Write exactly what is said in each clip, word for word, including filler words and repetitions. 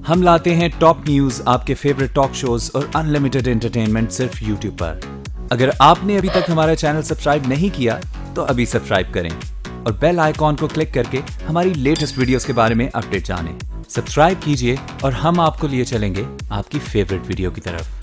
हम लाते हैं टॉप न्यूज, आपके फेवरेट टॉक शोज और अनलिमिटेड एंटरटेनमेंट सिर्फ यूट्यूब पर। अगर आपने अभी तक हमारा चैनल सब्सक्राइब नहीं किया तो अभी सब्सक्राइब करें और बेल आइकॉन को क्लिक करके हमारी लेटेस्ट वीडियोस के बारे में अपडेट जानें। सब्सक्राइब कीजिए और हम आपको लिए चलेंगे आपकी फेवरेट वीडियो की तरफ।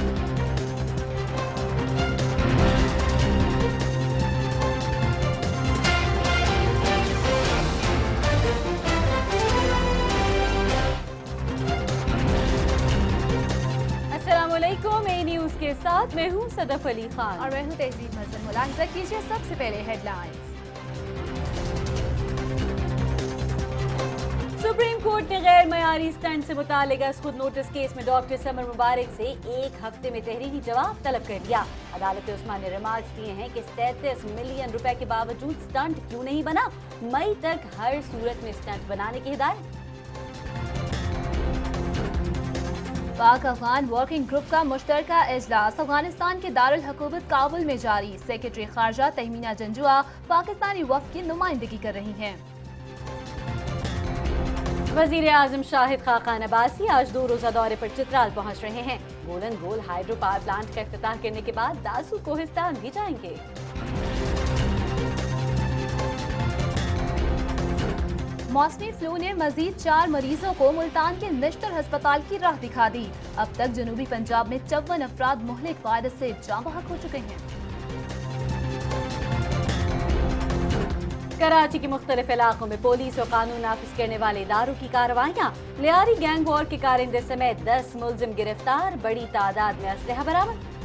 न्यूज़ के साथ मैं हूं सदफ अली खान और मैं हूं तहजीब हसन। मुलाहिजा कीजिए सबसे पहले हेडलाइंस। सुप्रीम कोर्ट ने गैर मयारी स्टंट से मुतालिक खुद नोटिस केस में डॉक्टर समर मुबारक से एक हफ्ते में तहरीरी जवाब तलब कर लिया। अदालत उस्मान ने रिमार्क्स दिए हैं कि सैंतीस मिलियन रुपए के बावजूद स्टंट क्यों नहीं बना, मई तक हर सूरत में स्टंट बनाने की हिदायत। पाक अफगान वर्किंग ग्रुप का मुश्तरका इजलास अफगानिस्तान के दारुल हुकूमत काबुल में जारी। सेक्रेटरी खारजा तहमीना जंजुआ पाकिस्तानी वफ्द की नुमाइंदगी कर रही हैं। वजीर आजम शाहिद खाकान अब्बासी आज दो रोजा दौरे पर चित्राल पहुंच रहे हैं। Golen Gol hydro power plant का इफ्तिताह करने के बाद दासू कोहिस्तान भी जाएंगे। मौसमी फ्लू ने मजीद चार मरीजों को मुल्तान के नेशनल अस्पताल की राह दिखा दी। अब तक जनूबी पंजाब में चौवन अफराद मुहलिक वायरस से जाँ बहक हो चुके हैं। कराची के मुख्तलिफ इलाकों में पुलिस और कानून नाफिज करने वाले इदारों की कार्रवाइयाँ। लियारी गैंग वॉर के कारिंदे समेत दस मुलजिम गिरफ्तार, बड़ी तादाद में असलहा बरामद।